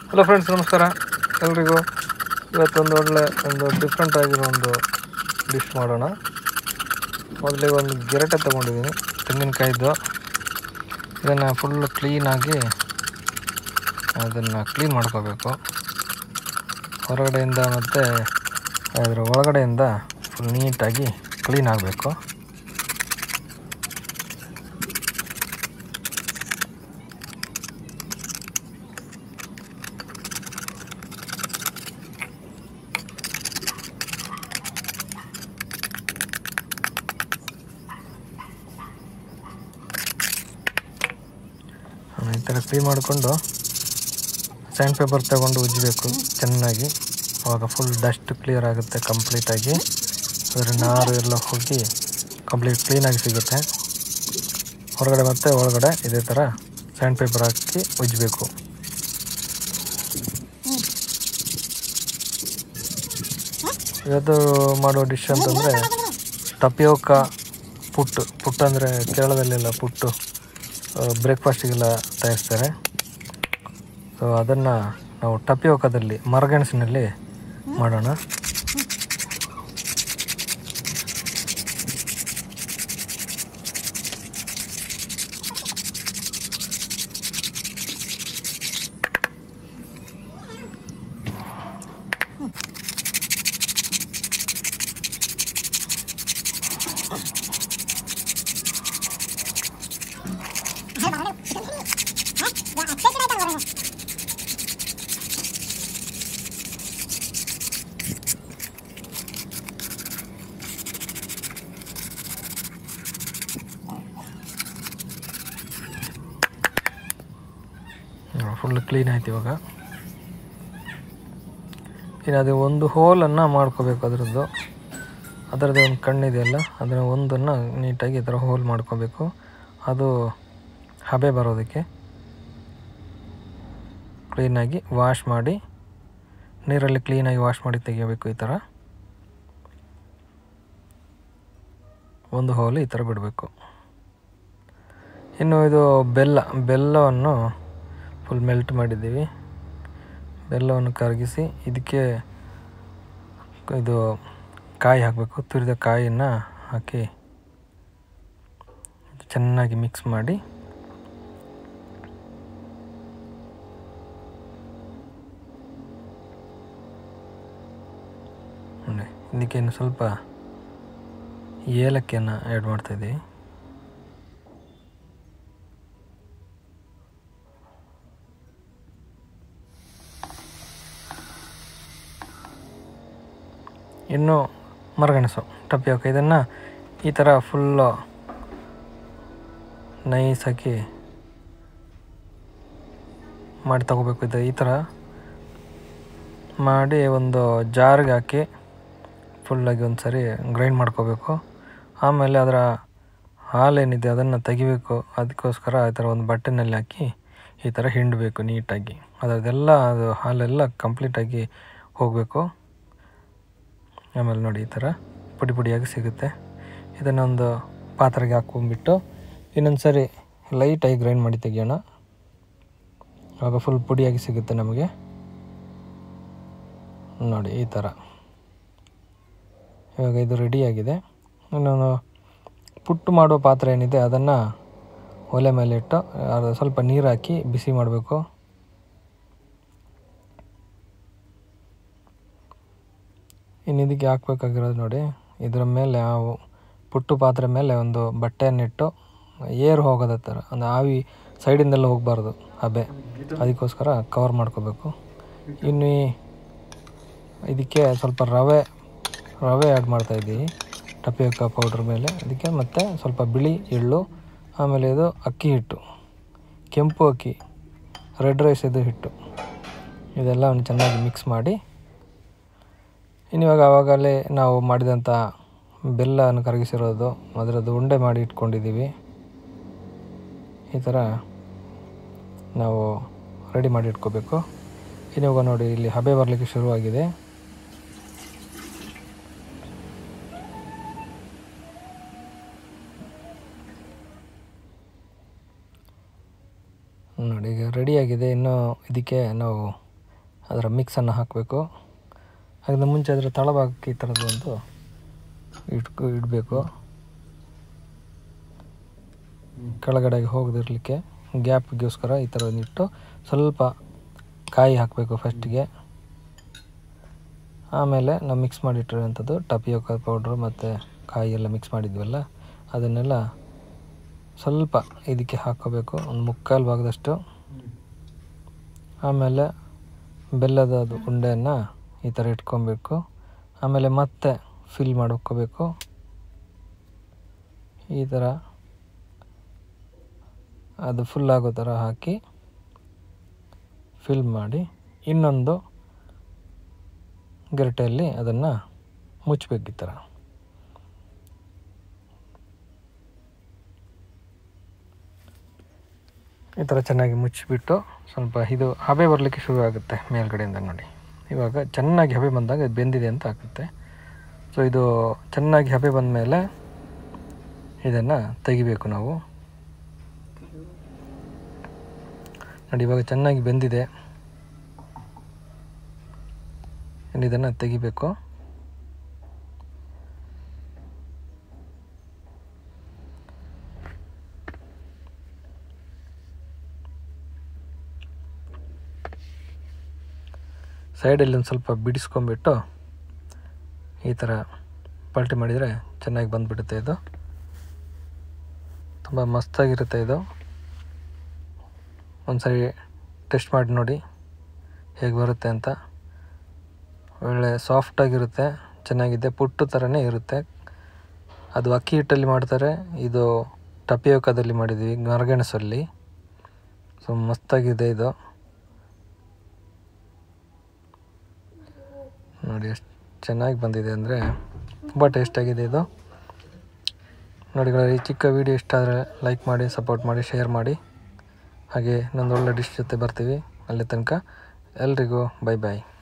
Hello friends, ನಮಸ್ಕಾರ ಎಲ್ರಿಗೂ. ಇವತ್ತೊಂದು ಒಳ್ಳೆ ಡಿಫ್ರೆಂಟ್ ಆಗಿರೋ ಒಂದು ಡಿಶ್ ಮಾಡೋಣ. ಮೊದಲಿಗೆ ಒಂದು ಗೆರಟೆ ತೊಗೊಂಡಿದ್ದೀನಿ, ತೆಂಗಿನಕಾಯಿದ್ದು. ಇದನ್ನು ಫುಲ್ಲು ಕ್ಲೀನಾಗಿ ಅದನ್ನು ಕ್ಲೀನ್ ಮಾಡ್ಕೋಬೇಕು. ಹೊರಗಡೆಯಿಂದ ಮತ್ತು ಅದರ ಒಳಗಡೆಯಿಂದ ಫುಲ್ ನೀಟಾಗಿ ಕ್ಲೀನ್ ಆಗಬೇಕು. ಈ ಥರ ಕ್ಲೀನ್ ಮಾಡಿಕೊಂಡು ಸ್ಯಾಂಡ್ ಪೇಪರ್ ತಗೊಂಡು ಉಜ್ಜಬೇಕು ಚೆನ್ನಾಗಿ. ಆವಾಗ ಫುಲ್ ಡಸ್ಟ್ ಕ್ಲಿಯರ್ ಆಗುತ್ತೆ ಕಂಪ್ಲೀಟಾಗಿ. ಅದರ ನಾರು ಎಲ್ಲ ಹೋಗಿ ಕಂಪ್ಲೀಟ್ ಕ್ಲೀನಾಗಿ ಸಿಗುತ್ತೆ. ಹೊರಗಡೆ ಮತ್ತು ಒಳಗಡೆ ಇದೇ ಥರ ಸ್ಯಾಂಡ್ ಪೇಪರ್ ಹಾಕಿ ಉಜ್ಜಬೇಕು. ಇವತ್ತು ಮಾಡೋ ಡಿಶ್ ಅಂತಂದರೆ ಟಪಿಯೋಕಾ ಪುಟ್ಟು ಅಂದರೆ ಕೇರಳದಲ್ಲೆಲ್ಲ ಪುಟ್ಟು ಬ್ರೇಕ್ಫಾಸ್ಟಿಗೆಲ್ಲ ತಯಾರಿಸ್ತಾರೆ. ಸೊ ಅದನ್ನು ನಾವು ಟಪಿಯೋಕಾದಲ್ಲಿ ಮರಗೆಣಸಿನಲ್ಲಿ ಮಾಡೋಣ. ಫುಲ್ ಕ್ಲೀನ್ ಆಯ್ತು. ಇವಾಗ ಇನ್ನು ಅದು ಒಂದು ಹೋಲನ್ನು ಮಾಡ್ಕೋಬೇಕು. ಅದರದ್ದು ಒಂದು ಕಣ್ಣಿದೆಯಲ್ಲ, ಅದನ್ನು ಒಂದನ್ನು ನೀಟಾಗಿ ಈ ಥರ ಹೋಲ್ ಮಾಡ್ಕೋಬೇಕು. ಅದು ಹಬೆ ಬರೋದಕ್ಕೆ ಕ್ಲೀನಾಗಿ ವಾಶ್ ಮಾಡಿ, ನೀರಲ್ಲಿ ಕ್ಲೀನಾಗಿ ವಾಶ್ ಮಾಡಿ ತೆಗಿಬೇಕು. ಈ ಥರ ಒಂದು ಹೋಲ್ ಈ ಥರ ಬಿಡಬೇಕು. ಇನ್ನು ಇದು ಬೆಲ್ಲವನ್ನು ಫುಲ್ ಮೆಲ್ಟ್ ಮಾಡಿದ್ದೀವಿ. ಬೆಲ್ಲವನ್ನು ಕರಗಿಸಿ ಇದಕ್ಕೆ ಇದು ಕಾಯಿ ಹಾಕಬೇಕು. ತುರಿದ ಕಾಯಿಯನ್ನು ಹಾಕಿ ಚೆನ್ನಾಗಿ ಮಿಕ್ಸ್ ಮಾಡಿ ಇದಕ್ಕೆ ಇನ್ನು ಸ್ವಲ್ಪ ಏಲಕ್ಕಿಯನ್ನು ಆ್ಯಡ್ ಮಾಡ್ತಾಯಿದ್ದೀವಿ. ಇನ್ನು ಮರಗೆಣಸು ಟಪಿಯೋಕ, ಇದನ್ನು ಈ ಥರ ಫುಲ್ಲು ನೈಸಾಗಿ ಮಾಡಿ ತಗೋಬೇಕು. ಇದು ಈ ಥರ ಮಾಡಿ ಒಂದು ಜಾರ್ಗೆ ಹಾಕಿ ಫುಲ್ಲಾಗಿ ಒಂದು ಸರಿ ಗ್ರೈಂಡ್ ಮಾಡ್ಕೋಬೇಕು. ಆಮೇಲೆ ಅದರ ಹಾಲೇನಿದೆ ಅದನ್ನು ತೆಗಿಬೇಕು. ಅದಕ್ಕೋಸ್ಕರ ಈ ಥರ ಒಂದು ಬಟ್ಟೆನಲ್ಲಿ ಹಾಕಿ ಈ ಥರ ಹಿಂಡಬೇಕು ನೀಟಾಗಿ. ಅದರದ್ದೆಲ್ಲ ಅದು ಹಾಲೆಲ್ಲ ಕಂಪ್ಲೀಟಾಗಿ ಹೋಗಬೇಕು. ಆಮೇಲೆ ನೋಡಿ ಈ ಥರ ಪುಡಿ ಪುಡಿಯಾಗಿ ಸಿಗುತ್ತೆ. ಇದನ್ನೊಂದು ಪಾತ್ರೆಗೆ ಹಾಕ್ಕೊಂಡ್ಬಿಟ್ಟು ಇನ್ನೊಂದು ಸರಿ ಲೈಟಾಗಿ ಗ್ರೈಂಡ್ ಮಾಡಿ ತೆಗಿಯೋಣ. ಆಗ ಫುಲ್ ಪುಡಿಯಾಗಿ ಸಿಗುತ್ತೆ ನಮಗೆ. ನೋಡಿ ಈ ಥರ ಇವಾಗ ಇದು ರೆಡಿಯಾಗಿದೆ. ಇನ್ನೊಂದು ಪುಟ್ಟು ಮಾಡೋ ಪಾತ್ರೆ ಏನಿದೆ ಅದನ್ನು ಒಲೆ ಮೇಲೆ ಇಟ್ಟು ಅದು ಸ್ವಲ್ಪ ನೀರು ಹಾಕಿ ಬಿಸಿ ಮಾಡಬೇಕು. ಇನ್ನು ಇದಕ್ಕೆ ಹಾಕ್ಬೇಕಾಗಿರೋದು ನೋಡಿ, ಇದರ ಮೇಲೆ ಪುಟ್ಟು ಪಾತ್ರೆ ಮೇಲೆ ಒಂದು ಬಟ್ಟೆಯನ್ನಿಟ್ಟು ಏರ್ ಹೋಗೋದ ಥರ, ಒಂದು ಆವಿ ಸೈಡಿಂದೆಲ್ಲ ಹೋಗಬಾರ್ದು ಹಬೆ, ಅದಕ್ಕೋಸ್ಕರ ಕವರ್ ಮಾಡ್ಕೋಬೇಕು. ಇನ್ನು ಇದಕ್ಕೆ ಸ್ವಲ್ಪ ರವೆ ಆ್ಯಡ್ ಮಾಡ್ತಾಯಿದ್ದೀವಿ ಟಪಿಯೋಕಾ ಪೌಡ್ರ್ ಮೇಲೆ. ಅದಕ್ಕೆ ಮತ್ತು ಸ್ವಲ್ಪ ಬಿಳಿ ಎಳ್ಳು, ಆಮೇಲೆ ಇದು ಅಕ್ಕಿ ಹಿಟ್ಟು, ಕೆಂಪು ಅಕ್ಕಿ, ರೆಡ್ ರೈಸ್ ಇದು ಹಿಟ್ಟು, ಇದೆಲ್ಲ ಚೆನ್ನಾಗಿ ಮಿಕ್ಸ್ ಮಾಡಿ ಇನ್ನಿವಾಗ ಆವಾಗಲೇ ನಾವು ಮಾಡಿದಂಥ ಬೆಲ್ಲವನ್ನು ಕರಗಿಸಿರೋದು ಅದರದ್ದು ಉಂಡೆ ಮಾಡಿ ಇಟ್ಕೊಂಡಿದ್ದೀವಿ. ಈ ಥರ ನಾವು ರೆಡಿ ಮಾಡಿ ಇಟ್ಕೋಬೇಕು. ಇನ್ನಿವಾಗ ನೋಡಿ ಇಲ್ಲಿ ಹಬೆ ಬರಲಿಕ್ಕೆ ಶುರುವಾಗಿದೆ. ನೋಡಿ ಈಗ ರೆಡಿಯಾಗಿದೆ. ಇನ್ನು ಇದಕ್ಕೆ ನಾವು ಅದರ ಮಿಕ್ಸನ್ನು ಹಾಕಬೇಕು. ಅದರಿಂದ ಮುಂಚೆ ಅದರ ತಳಭಾಗಕ್ಕೆ ಈ ಥರದ್ದು ಒಂದು ಇಡಬೇಕು, ಕೆಳಗಡೆಗೆ ಹೋಗದಿರಲಿಕ್ಕೆ ಗ್ಯಾಪ್ಗೋಸ್ಕರ ಈ ಥರ ಇಟ್ಟು ಸ್ವಲ್ಪ ಕಾಯಿ ಹಾಕಬೇಕು ಫಸ್ಟಿಗೆ. ಆಮೇಲೆ ನಾವು ಮಿಕ್ಸ್ ಮಾಡಿಟ್ಟಿರೋಂಥದ್ದು ಟಪಿಯೋಕಾ ಪೌಡ್ರು ಮತ್ತು ಕಾಯಿ ಎಲ್ಲ ಮಿಕ್ಸ್ ಮಾಡಿದ್ವಲ್ಲ ಅದನ್ನೆಲ್ಲ ಸ್ವಲ್ಪ ಇದಕ್ಕೆ ಹಾಕ್ಕೋಬೇಕು, ಒಂದು ಮುಕ್ಕಾಲು ಭಾಗದಷ್ಟು. ಆಮೇಲೆ ಬೆಲ್ಲದ ಉಂಡೆಯನ್ನು ಈ ಥರ ಇಟ್ಕೊಬೇಕು. ಆಮೇಲೆ ಮತ್ತೆ ಫಿಲ್ ಮಾಡ್ಕೋಬೇಕು. ಈ ಥರ ಅದು ಫುಲ್ ಆಗೋ ಥರ ಹಾಕಿ ಫಿಲ್ ಮಾಡಿ ಇನ್ನೊಂದು ಗೆರಟೆಯಲ್ಲಿ ಅದನ್ನು ಮುಚ್ಚಬೇಕು. ಈ ಥರ ಚೆನ್ನಾಗಿ ಮುಚ್ಚಿಬಿಟ್ಟು ಸ್ವಲ್ಪ ಇದು ಹಬೆ ಬರಲಿಕ್ಕೆ ಶುರು ಆಗುತ್ತೆ ಮೇಲ್ಗಡೆಯಿಂದ. ನೋಡಿ ಇವಾಗ ಚೆನ್ನಾಗಿ ಹಬೆ ಬಂದಾಗ ಇದು ಬೆಂದಿದೆ ಅಂತ ಆಗುತ್ತೆ. ಸೊ ಇದು ಚೆನ್ನಾಗಿ ಹಬೆ ಬಂದ ಮೇಲೆ ಇದನ್ನು ತೆಗಿಬೇಕು ನಾವು. ನೋಡಿ ಇವಾಗ ಚೆನ್ನಾಗಿ ಬೆಂದಿದೆ, ಇದನ್ನು ತೆಗಿಬೇಕು. ಸೈಡಲ್ಲಿ ಒಂದು ಸ್ವಲ್ಪ ಬಿಡಿಸ್ಕೊಂಬಿಟ್ಟು ಈ ಥರ ಪಲ್ಟಿ ಮಾಡಿದರೆ ಚೆನ್ನಾಗಿ ಬಂದುಬಿಡುತ್ತೆ. ಇದು ತುಂಬ ಮಸ್ತಾಗಿರುತ್ತೆ. ಇದು ಒಂದು ಸರಿ ಟೆಸ್ಟ್ ಮಾಡಿ ನೋಡಿ ಹೇಗೆ ಬರುತ್ತೆ ಅಂತ. ಒಳ್ಳೆ ಸಾಫ್ಟಾಗಿರುತ್ತೆ, ಚೆನ್ನಾಗಿದೆ, ಪುಟ್ಟು ಥರನೇ ಇರುತ್ತೆ. ಅದು ಅಕ್ಕಿ ಹಿಟ್ಟಲ್ಲಿ ಮಾಡ್ತಾರೆ, ಇದು ಟಪಿಯೋಕಾದಲ್ಲಿ ಮಾಡಿದ್ವಿ, ಮರಗೆಣಸಲ್ಲಿ. ಸೊ ಮಸ್ತಾಗಿದೆ ಇದು. ನೋಡಿ ಎಷ್ಟು ಚೆನ್ನಾಗಿ ಬಂದಿದೆ ಅಂದರೆ ತುಂಬ ಟೇಸ್ಟಾಗಿದೆ ಇದು. ನೋಡಿ ಈ ಚಿಕ್ಕ ವಿಡಿಯೋ ಇಷ್ಟ ಆದರೆ ಲೈಕ್ ಮಾಡಿ, ಸಪೋರ್ಟ್ ಮಾಡಿ, ಶೇರ್ ಮಾಡಿ. ಹಾಗೆ ಇನ್ನೊಂದು ಒಳ್ಳೆ ಡಿಶ್ ಜೊತೆ ಬರ್ತೀವಿ. ಅಲ್ಲಿ ತನಕ ಎಲ್ರಿಗೂ ಬೈ ಬಾಯ್.